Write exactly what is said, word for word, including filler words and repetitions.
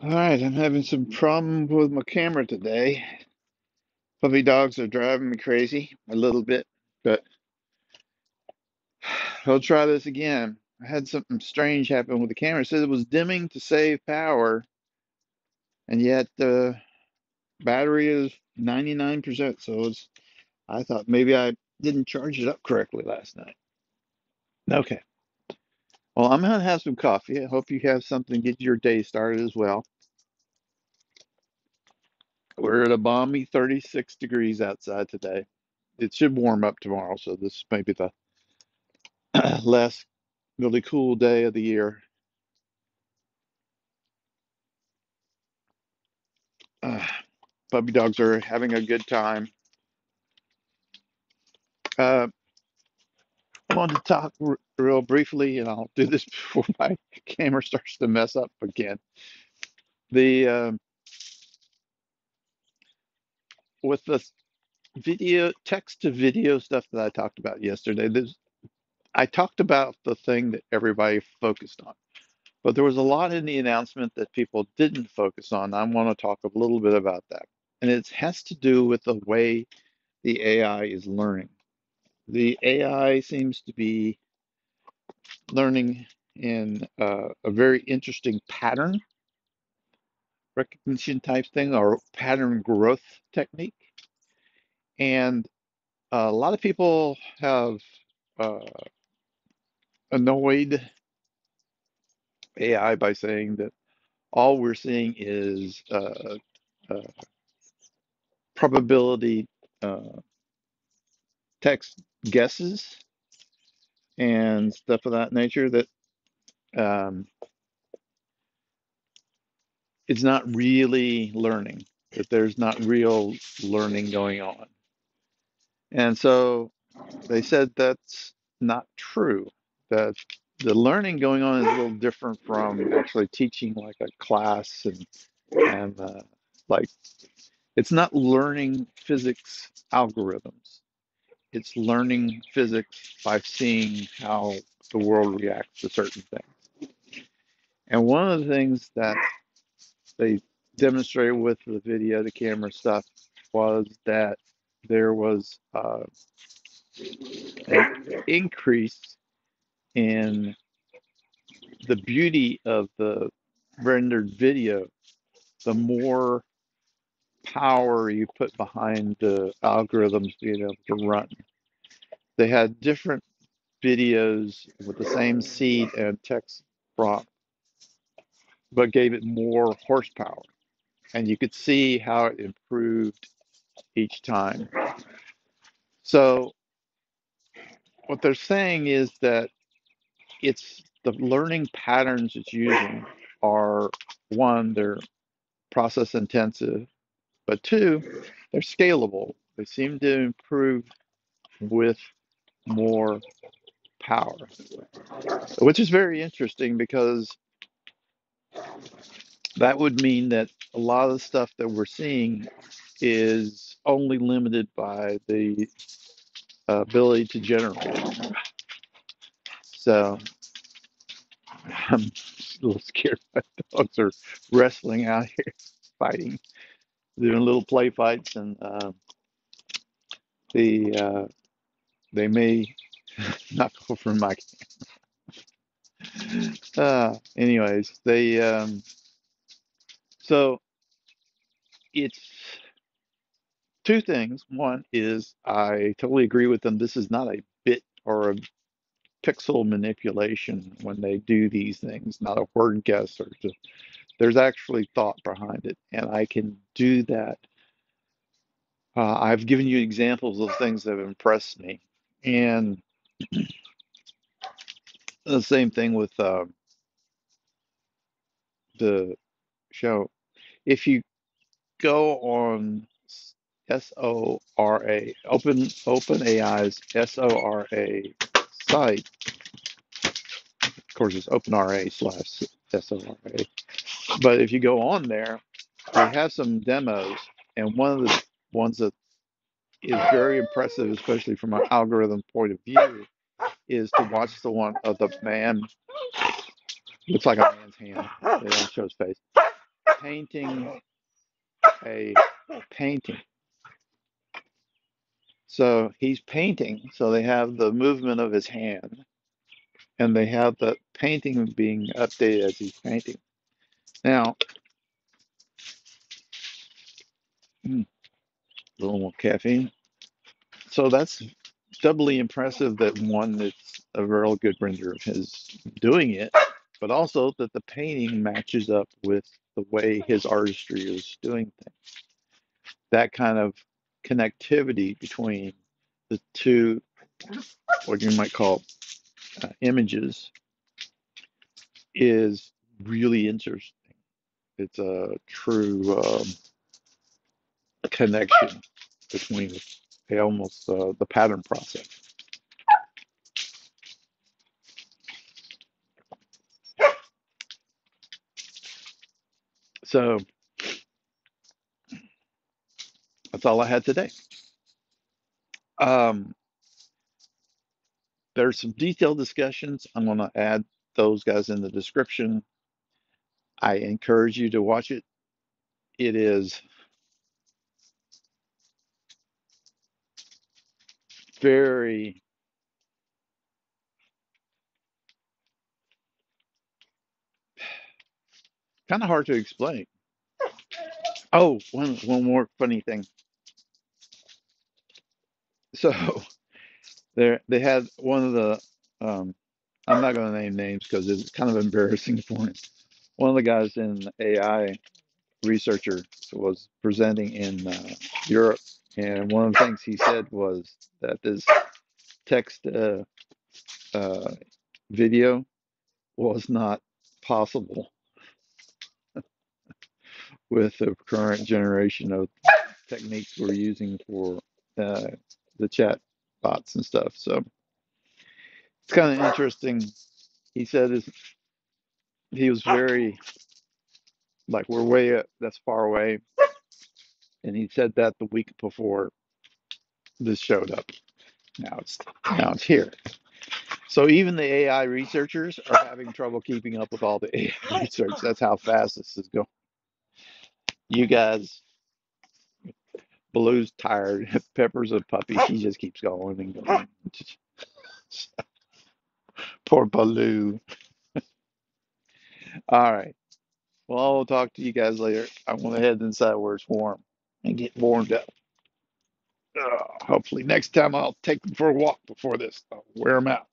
All right, I'm having some problem with my camera today. Puppy dogs are driving me crazy a little bit, but I'll try this again. I had something strange happen with the camera. It said it was dimming to save power, and yet the battery is ninety-nine percent. So it's, I thought maybe I didn't charge it up correctly last night. Okay. Well, I'm gonna have some coffee. I hope you have something to get your day started as well. We're at a balmy thirty-six degrees outside today. It should warm up tomorrow, so this may be the last really cool day of the year. Uh, Puppy dogs are having a good time. Uh, I wanted to talk r real briefly, and I'll do this before my camera starts to mess up again. The um with the video, text to video stuff that I talked about yesterday, there's, I talked about the thing that everybody focused on, but there was a lot in the announcement that people didn't focus on. I want to talk a little bit about that, and it has to do with the way the A I is learning. The A I seems to be learning in uh, a very interesting pattern recognition type thing or pattern growth technique. And a lot of people have uh, annoyed A I by saying that all we're seeing is uh, uh, probability uh, text guesses and stuff of that nature, that um, it's not really learning, that there's not real learning going on. And so they said that's not true, that the learning going on is a little different from actually teaching like a class, and and uh, like it's not learning physics algorithms. It's learning physics by seeing how the world reacts to certain things. And one of the things that they demonstrated with the video, the camera stuff, was that there was uh, an increase in the beauty of the rendered video the more power you put behind the algorithms being able to run. They had different videos with the same seed and text prompt, but gave it more horsepower. And you could see how it improved each time. So what they're saying is that it's the learning patterns it's using are, one, they're process intensive, but two, they're scalable. They seem to improve with more power, which is very interesting because that would mean that a lot of the stuff that we're seeing is only limited by the ability to generate. So I'm a little scared. My dogs are wrestling out here, fighting, doing little play fights, and uh, the uh, they may knock over my. Uh, anyways, they um, so it's two things. One is I totally agree with them. This is not a bit or a pixel manipulation when they do these things, not a word guess or just, there's actually thought behind it, and I can do that. Uh, I've given you examples of things that have impressed me, and the same thing with uh, the show. If you go on S O R A, Open Open A I's S O R A site, of course it's OpenRA slash S O R A, but if you go on there, they have some demos, and one of the ones that is very impressive, especially from an algorithm point of view, is to watch the one of the man, looks like a man's hand, they don't show his face, painting a painting. So he's painting, so they have the movement of his hand, and they have the painting being updated as he's painting. Now, a little more caffeine. So that's doubly impressive that one, it's a real good render of his doing it, but also that the painting matches up with the way his artistry is doing things. That kind of connectivity between the two, what you might call uh, images, is really interesting. It's a true um, connection between the, almost uh, the pattern process. So that's all I had today. Um, there's some detailed discussions. I'm going to add those guys in the description. I encourage you to watch it. It is very kind of hard to explain. Oh, one one more funny thing. So there they had one of the um, I'm not going to name names because it's kind of embarrassing for him. One of the guys in A I researcher was presenting in uh, Europe, and one of the things he said was that this text uh, uh, video was not possible with the current generation of techniques we're using for uh, the chat bots and stuff. So it's kind of interesting. He said his, he was very like we're way uh, that's far away, and he said that the week before this showed up. Now it's now it's here. So even the A I researchers are having trouble keeping up with all the A I research. That's how fast this is going. You guys, Baloo's tired. Pepper's a puppy. She just keeps going and going. Poor Baloo. All right. Well, I'll talk to you guys later. I'm going to head inside where it's warm and get warmed up. Uh, hopefully, next time I'll take them for a walk before this. I'll wear them out.